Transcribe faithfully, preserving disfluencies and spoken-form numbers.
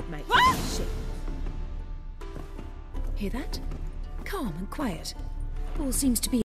mate for this shit. Hear that? Calm and quiet. All seems to be